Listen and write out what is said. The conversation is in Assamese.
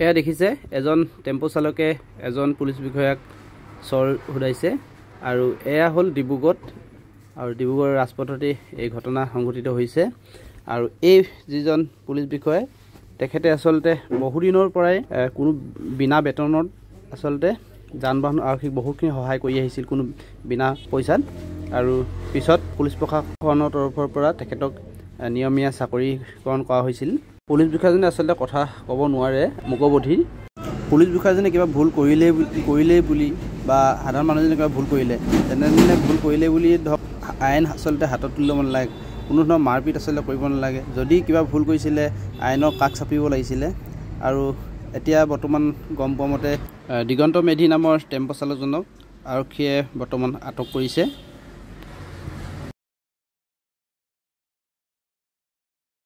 এয়া দেখিছে এজন টেম্পো চালকে এজন পুলিচ বিষয়াক চৰ হুদাইছে আৰু এয়া হল ডিব্ৰুগড় আৰু ডিব্ৰুগড় ৰাজপথতে এই ঘটনা সংঘটিত হৈছে আৰু এই যিজন পুলিচ বিষয়া তেখেতে আসলতে বহুদিনৰ পৰাই কোনো বিনা বেতনত আসলতে যান-বাহন আৰক্ষীক বহুখিনি সহায় কৰি আহিছিল কোনো বিনা পইচাত আৰু পিছত পুলিচ প্ৰশাসনৰ তৰফৰ পৰা তেখেতক নিয়মীয়া চাকৰিকৰণ কৰা হৈছিল পুলিচ বিষয়াজনে আসলতে কথা ক'ব নোৱাৰে মুকবধি পুলিচ বিষয়াজনে কিবা ভুল কৰিলে বুলি বা সাধাৰণ মানুহজনে কিবা ভুল কৰিলে তেনে ভুল কৰিলে বুলি ধক আইন আসলতে হাতত তুলি ল'ব নালাগে কোনো ধৰণৰ মাৰপিট আসলতে কৰিব নালাগে যদি কিবা ভুল কৰিছিলে আইনৰ কাষ চাপিব লাগিছিলে আৰু এতিয়া বৰ্তমান গম পোৱা মতে দিগন্ত মেধি নামৰ টেম্পো চালকজনক আৰক্ষীয়ে বৰ্তমান আটক কৰিছে